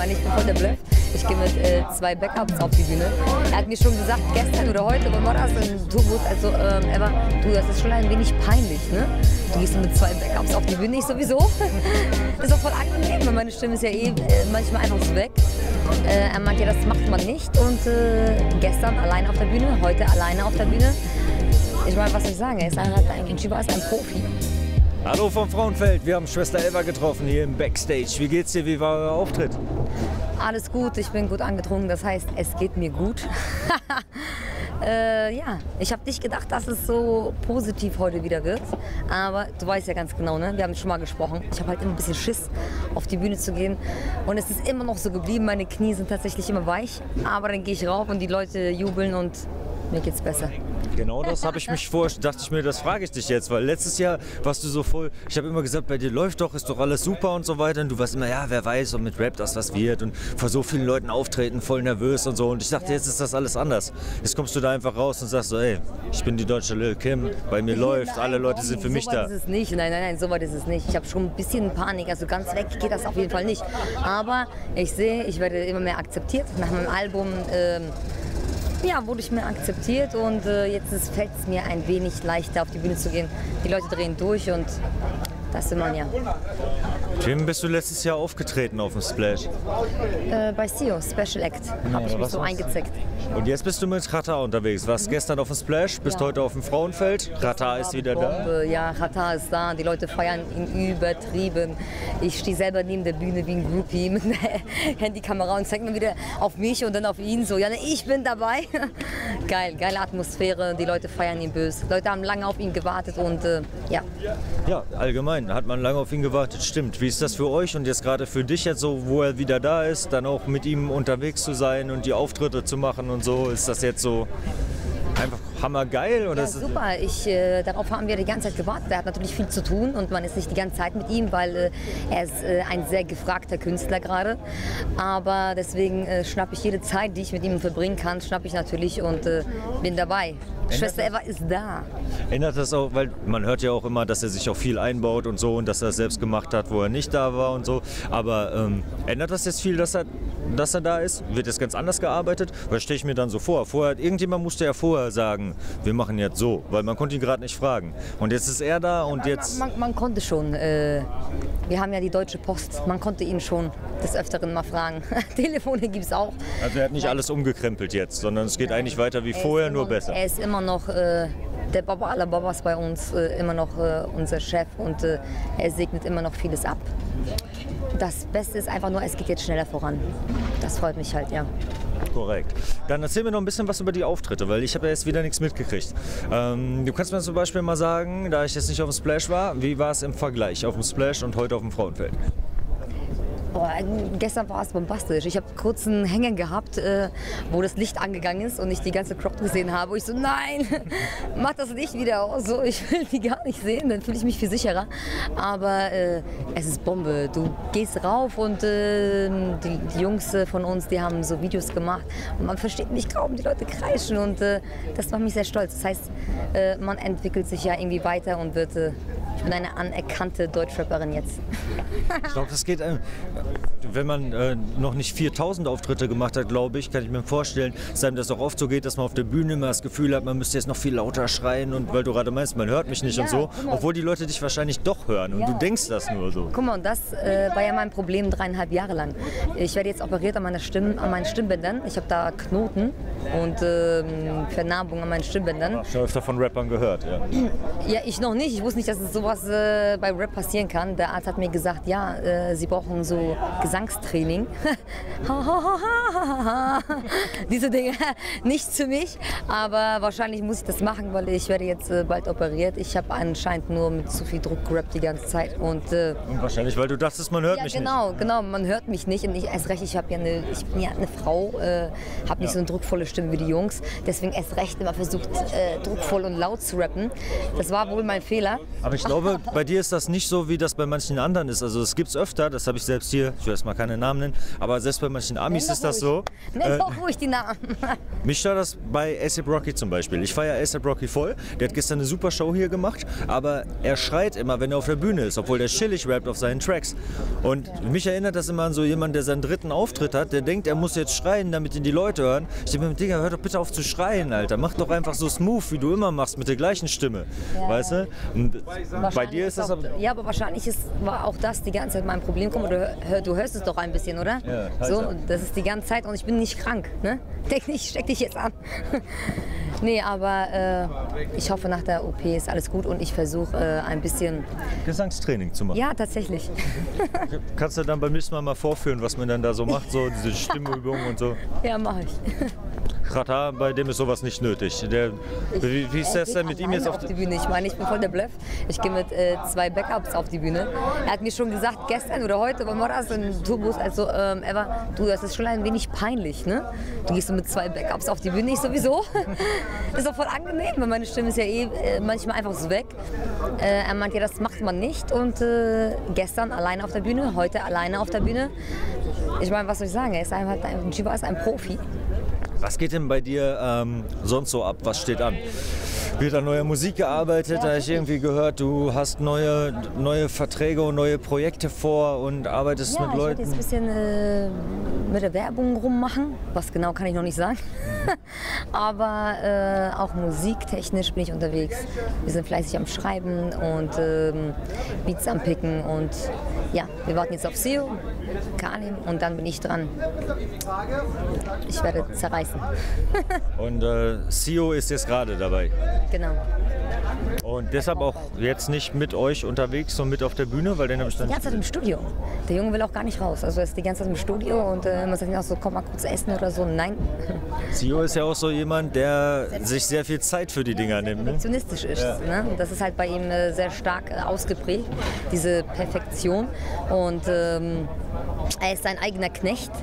meine, ich bin voll der Bluff. Ich gehe mit 2 Backups auf die Bühne. Er hat mir schon gesagt, gestern oder heute, wann war das? Du musst also, Eva, du, das ist schon ein wenig peinlich, ne? Du gehst mit 2 Backups auf die Bühne, ich sowieso. Das ist auch voll angenehm, weil meine Stimme ist ja manchmal einfach so weg. Er meint ja, das macht man nicht. Und gestern alleine auf der Bühne, heute alleine auf der Bühne. Ich meine, was soll ich sagen? Er ist ein Chiba ist ein Profi. Hallo vom Frauenfeld, wir haben Schwester Eva getroffen hier im Backstage. Wie geht's dir, wie war euer Auftritt? Alles gut, ich bin gut angetrunken, das heißt, es geht mir gut. Ja, ich habe nicht gedacht, dass es so positiv heute wieder wird. Aber du weißt ja ganz genau, ne? Wir haben schon mal gesprochen. Ich habe halt immer ein bisschen Schiss, auf die Bühne zu gehen. Und es ist immer noch so geblieben, meine Knie sind tatsächlich immer weich. Aber dann gehe ich rauf und die Leute jubeln und mir geht's besser. Genau das habe ich mich dachte ich mir, das frage ich dich jetzt, weil letztes Jahr warst du so voll, ich habe immer gesagt, bei dir läuft doch, ist doch alles super und so weiter und du warst immer, ja, wer weiß, ob mit Rap das was wird und vor so vielen Leuten auftreten, voll nervös und so und ich dachte, jetzt ist das alles anders. Jetzt kommst du da einfach raus und sagst so, ey, ich bin die deutsche Lil Kim, bei mir läuft, alle Leute sind für mich da. So weit ist es nicht, nein, so weit ist es nicht. Ich habe schon ein bisschen Panik, also ganz weg geht das auf jeden Fall nicht. Aber ich sehe, ich werde immer mehr akzeptiert. Nach meinem Album ja, wurde ich mehr akzeptiert und jetzt fällt es mir ein wenig leichter, auf die Bühne zu gehen. Die Leute drehen durch und das will man ja. Wem bist du letztes Jahr aufgetreten auf dem Splash? Bei CEO, Special Act, habe ich mich so eingezeckt. Und jetzt bist du mit Rata unterwegs. Warst gestern auf dem Splash, bist heute auf dem Frauenfeld. Rata ist wieder da. Ja, Rata ist da. Die Leute feiern ihn übertrieben. Ich stehe selber neben der Bühne wie ein Groupie mit einer Handykamera und zeige mir wieder auf mich und dann auf ihn. So, ja, ne, ich bin dabei. Geil, geile Atmosphäre. Die Leute feiern ihn böse. Leute haben lange auf ihn gewartet und ja. Ja, allgemein hat man lange auf ihn gewartet. Stimmt. Wie ist das für euch und jetzt gerade für dich jetzt so, wo er wieder da ist, dann auch mit ihm unterwegs zu sein und die Auftritte zu machen und so? Ist das jetzt so einfach hammergeil? Oder ja, super. Darauf haben wir die ganze Zeit gewartet. Er hat natürlich viel zu tun und man ist nicht die ganze Zeit mit ihm, weil er ist ein sehr gefragter Künstler gerade. Aber deswegen schnappe ich jede Zeit, die ich mit ihm verbringen kann, schnappe ich natürlich und bin dabei. Schwester Eva ist da. Ändert das auch, weil man hört ja auch immer, dass er sich auch viel einbaut und so und dass er es selbst gemacht hat, wo er nicht da war und so. Aber ändert das jetzt viel, dass er da ist? Wird jetzt ganz anders gearbeitet? Weil stelle ich mir dann so vor. Irgendjemand musste ja vorher sagen, wir machen jetzt so, weil man konnte ihn gerade nicht fragen. Und jetzt ist er da und jetzt... Man konnte schon. Wir haben ja die Deutsche Post. Man konnte ihn schon des Öfteren mal fragen. Telefone gibt es auch. Also er hat nicht alles umgekrempelt jetzt, sondern es geht eigentlich weiter wie vorher, nur besser. Er ist immer noch der Baba aller Babas bei uns, immer noch unser Chef und er segnet immer noch vieles ab. Das Beste ist einfach nur, es geht jetzt schneller voran. Das freut mich halt, ja. Korrekt. Dann erzähl mir noch ein bisschen was über die Auftritte, weil ich habe ja jetzt wieder nichts mitgekriegt. Du kannst mir zum Beispiel mal sagen, da ich jetzt nicht auf dem Splash war, wie war es im Vergleich auf dem Splash und heute auf dem Frauenfeld? Boah, gestern war es bombastisch. Ich habe kurz einen Hänger gehabt, wo das Licht angegangen ist und ich die ganze Crowd gesehen habe. Und ich so, nein, mach das Licht wieder aus. So, ich will die gar nicht sehen, dann fühle ich mich viel sicherer. Aber es ist Bombe. Du gehst rauf und die Jungs von uns, die haben so Videos gemacht. Und man versteht mich kaum, die Leute kreischen. Und das macht mich sehr stolz. Das heißt, man entwickelt sich ja irgendwie weiter und wird... ich bin eine anerkannte Deutschrapperin jetzt. Ich glaube, das geht, wenn man noch nicht 4000 Auftritte gemacht hat, glaube ich, kann ich mir vorstellen, dass einem das auch oft so geht, dass man auf der Bühne immer das Gefühl hat, man müsste jetzt noch viel lauter schreien und weil du gerade meinst, man hört mich nicht und so, obwohl die Leute dich wahrscheinlich doch hören und du denkst das nur so. Guck mal, und das war ja mein Problem 3,5 Jahre lang. Ich werde jetzt operiert an meinen Stimmbändern. Ich habe da Knoten und Vernarbungen an meinen Stimmbändern. Hast du schon öfter von Rappern gehört, ja? Ja, ich noch nicht. Ich wusste nicht, dass es sowas bei Rap passieren kann. Der Arzt hat mir gesagt, ja, sie brauchen so Gesangstraining. Diese Dinge, nichts für mich, aber wahrscheinlich muss ich das machen, weil ich werde jetzt bald operiert. Ich habe anscheinend nur mit zu viel Druck gerappt die ganze Zeit. Und wahrscheinlich, weil du dachtest, man hört mich nicht. Genau, man hört mich nicht. Und erst recht, ich bin ja eine Frau, habe nicht so eine druckvolle Stimme wie die Jungs. Deswegen erst recht immer versucht, druckvoll und laut zu rappen. Das war wohl mein Fehler. Aber ich glaube, bei dir ist das nicht so, wie das bei manchen anderen ist. Also es gibt es öfter, das habe ich selbst hier hier, ich will jetzt mal keine Namen nennen, aber selbst bei manchen Amis ist das so. Nenn doch ruhig die Namen. Mich stört das bei A$AP Rocky zum Beispiel. Ich feiere A$AP Rocky voll. Der hat gestern eine super Show hier gemacht, aber er schreit immer, wenn er auf der Bühne ist, obwohl der chillig rappt auf seinen Tracks. Und mich erinnert das immer an so jemanden, der seinen dritten Auftritt hat, der denkt, er muss jetzt schreien, damit ihn die Leute hören. Ich denke mir, Digga, hör doch bitte auf zu schreien, Alter. Mach doch einfach so smooth, wie du immer machst, mit der gleichen Stimme. Ja. Weißt du? Und bei dir ist das aber... Ja, aber wahrscheinlich war auch das die ganze Zeit mein Problem. Guck mal, du hörst es doch ein bisschen, oder? Ja, so, das ist die ganze Zeit und ich bin nicht krank, ne? Denk nicht, steck dich jetzt an. Nee, aber ich hoffe, nach der OP ist alles gut und ich versuche ein bisschen... Gesangstraining zu machen. Ja, tatsächlich. Kannst du dann beim nächsten Mal vorführen, was man dann da so macht, so diese Stimmübungen und so? Ja, mache ich. Rata, bei dem ist sowas nicht nötig. Wie ist das denn mit ihm jetzt auf die Bühne? Ich meine, ich bin voll der Bluff. Ich gehe mit 2 Backups auf die Bühne. Er hat mir schon gesagt, gestern oder heute, wann war das in Turbus, also Eva, du, das ist schon ein wenig peinlich, ne? Du gehst so mit 2 Backups auf die Bühne, ich sowieso. Das ist doch voll angenehm, weil meine Stimme ist ja manchmal einfach so weg. Er meint, ja, das macht man nicht und gestern alleine auf der Bühne, heute alleine auf der Bühne. Ich meine, was soll ich sagen, Jiva ist ein Profi. Was geht denn bei dir sonst so ab? Was steht an? Wird an neuer Musik gearbeitet? Da habe ich irgendwie gehört, du hast neue Verträge und neue Projekte vor und arbeitest mit Leuten. Ich werde jetzt ein bisschen mit der Werbung rummachen. Was genau kann ich noch nicht sagen. Aber auch musiktechnisch bin ich unterwegs. Wir sind fleißig am Schreiben und Beats am Picken und ja, wir warten jetzt auf Sio, Kalim und dann bin ich dran. Ich werde zerreißen. Und Sio ist jetzt gerade dabei. Genau. Und deshalb auch jetzt nicht mit euch unterwegs und mit auf der Bühne, weil den habe ich dann... Die ganze Zeit im Studio. Der Junge will auch gar nicht raus. Also er ist die ganze Zeit im Studio und man sagt ihm auch so, komm mal kurz essen oder so. Nein. Sio ist ja auch so jemand, der sich sehr viel Zeit für die Dinger nimmt. Perfektionistisch ist. Ja. Ne? Das ist halt bei ihm sehr stark ausgeprägt, diese Perfektion. Und er ist sein eigener Knecht.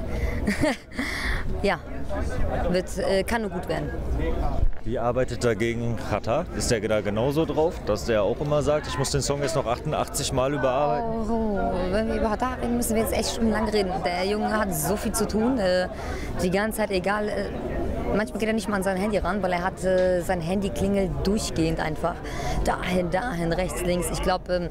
Ja, kann nur gut werden. Wie arbeitet dagegen Rata? Ist der da genauso drauf, dass der auch immer sagt, ich muss den Song jetzt noch 88 Mal überarbeiten? Oh, wenn wir über Rata reden, müssen wir jetzt echt schon lange reden. Der Junge hat so viel zu tun, die ganze Zeit, egal. Manchmal geht er nicht mal an sein Handy ran, weil er hat sein Handy klingelt durchgehend einfach. Dahin, rechts, links. Ich glaube,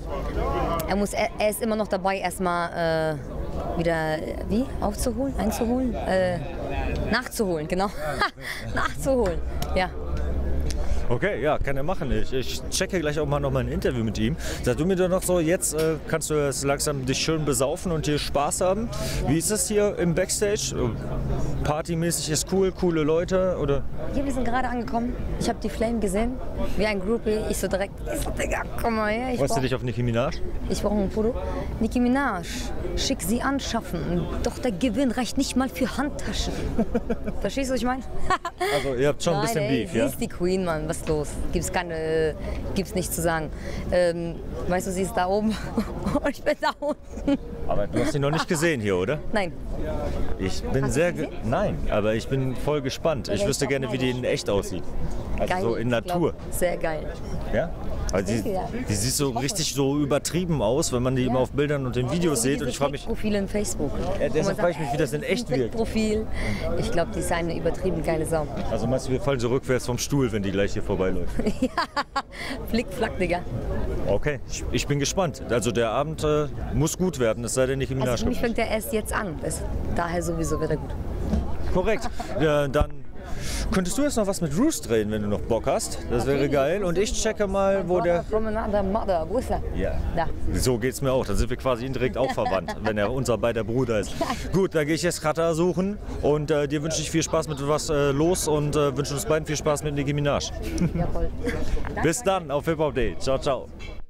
er ist immer noch dabei, erstmal wieder, einzuholen? Nachzuholen, genau. Nachzuholen, ja. Okay, ja, kann er machen. Ich checke gleich auch mal noch mal ein Interview mit ihm. Sag du mir doch noch so, jetzt kannst du jetzt langsam dich schön besaufen und hier Spaß haben. Wie ist das hier im Backstage? Partymäßig ist cool, coole Leute, oder? Hier, wir sind gerade angekommen. Ich habe die Flame gesehen, wie ein Groupie. Ich so, Digga, komm mal her. Freust du dich auf Nicki Minaj? Ich brauche ein Foto. Nicki Minaj, schick sie anschaffen. Doch der Gewinn reicht nicht mal für Handtaschen. Verstehst du, was ich meine? Also ihr habt schon ein bisschen Beef, ja? Sie ist die Queen, Mann. Was ist los? Gibt's nichts zu sagen. Weißt du, sie ist da oben und ich bin da unten. Aber du hast sie noch nicht gesehen hier, oder? Nein. Ich bin Nein, aber ich bin voll gespannt. Ich wüsste gerne, wie die in echt aussieht. Also geil, so in Natur. Sehr geil. Ja? Also die sieht so richtig so übertrieben aus, wenn man die immer auf Bildern und in Videos sieht. Und ich frage mich. Profile in Facebook. Ja, deshalb frage ich mich, wie das in echt wirkt. Profil. Ich glaube, die ist eine übertrieben geile Sau. Also meinst du, wir fallen so rückwärts vom Stuhl, wenn die gleich hier vorbeiläuft? Ja, flick, flack, Digga. Okay, ich bin gespannt. Also der Abend muss gut werden, es sei denn nicht im Nachschub. Also für mich fängt er erst jetzt an. Daher sowieso wird er gut. Korrekt. Ja, dann könntest du jetzt noch was mit Roos drehen, wenn du noch Bock hast. Das wäre geil. Und ich checke mal, wo der... Wo ist er? Ja. Da. So geht's mir auch. Dann sind wir quasi indirekt auch verwandt, wenn er unser beider Bruder ist. Gut, dann gehe ich jetzt Rata suchen und dir wünsche ich viel Spaß mit was los und wünsche uns beiden viel Spaß mit Nicki Minaj. Jawohl. Bis dann auf Hip Hop Day. Ciao, ciao.